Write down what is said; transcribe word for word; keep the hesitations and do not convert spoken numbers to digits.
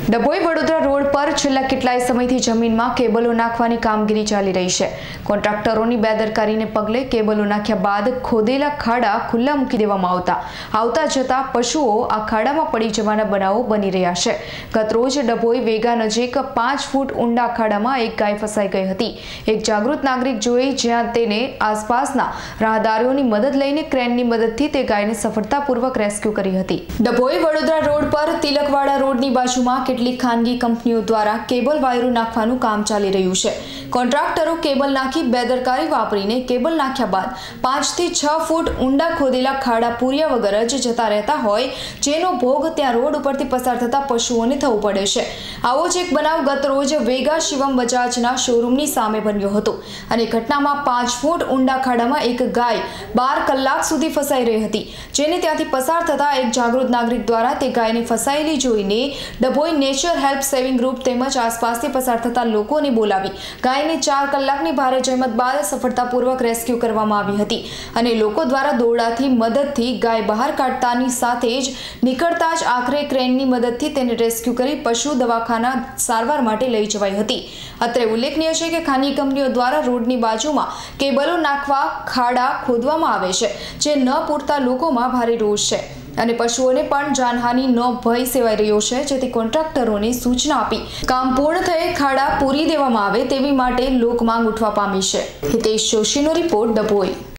Dabhoi Vadodara road પર છેલ્લા કેટલાય સમયથી જમીનમાં કેબલો નાખવાની કામગીરી ચાલી રહી છે। કોન્ટ્રાક્ટરોની બેદરકારીને પગલે કેબલો નાખ્યા બાદ ખોદેલા ખાડા ખુલ્લા મૂકી દેવામાં આવતા આવતા જતા પશુઓ આ ખાડામાં પડી જવાના બનાવો બની રહ્યા છે। ગતરોજ ડભોઈ વેગા નજીક પાંચ ફૂટ ઊંડા ખાડામાં એક ગાય ફસાઈ ગઈ હતી। એક જાગૃત નાગરિક જોઈ જ્યાં તેને આસપાસના રાહદારીઓની મદદ લઈને ક્રેનની મદદથી તે ગાયને સફળતાપૂર્વક રેસ્ક્યુ કરી હતી। ડભોઈ વડોદરા રોડ પર તિલકવાડા રોડની બાજુમાં કેટલીક ખાનગી કંપનીઓ દ્વારા કેબલ વાયરો નાખવાનું કામ ચાલી રહ્યું છે। કોન્ટ્રાક્ટરો કેબલ નાખી બેદરકારી વાપરીને કેબલ નાખ્યા બાદ પાંચ થી છ ફૂટ ઊંડા ખોદેલા ખાડા પૂર્યા વગર જ જતા રહેતા હોય જેનો ભોગ ત્યાં રોડ ઉપરથી પસાર થતા પશુઓને થવું પડે છે। આવો જ એક બનાવ ગત રોજ વેગા શિવમ બજાજના શોરૂમની સામે બન્યો હતો અને ઘટનામાં પાંચ ફૂટ ઊંડા ખાડામાં એક ગાય બાર કલાક સુધી ફસાઈ રહી હતી જેને ત્યાંથી પસાર થતા એક જાગૃત નાગરિક દ્વારા તે ગાયને ફસાયેલી જોઈને Dabhoi nature help saving group તેમજ આસપાસથી પસાર થતા લોકોને બોલાવી ગાયને ચાર કલાકની ભારે જહેમત બાદ સફળતાપૂર્વક રેસ્ક્યુ કરવામાં આવી હતી અને લોકો દ્વારા દોરડાથી મદદથી ગાય બહાર કાઢતાની સાથે જ નીકળતા જ આખરે ક્રેનની મદદથી તેને રેસ્ક્યુ કરી પશુ દવાખાના સારવાર માટે લઈ જવાઈ હતી। અત્રે ઉલ્લેખનીય છે કે ખાનગી કંપનીઓ દ્વારા રોડની બાજુમાં કેબલો નાખવા ખાડા ખોદવામાં આવે છે જે ન પૂરતા લોકોમાં ભારે રોષ છે અને પશુઓને પણ જાનહાનિનો ભય સેવાઈ રહ્યો છે જેથી કોન્ટ્રાક્ટરોને સૂચના આપી કામ પૂર્ણ થયે ખાડા પૂરી દેવામાં આવે તેવી માટે લોકમાંગ ઉઠવા પામી છે। હિતેશ જોશીનો રિપોર્ટ ડભોઈ।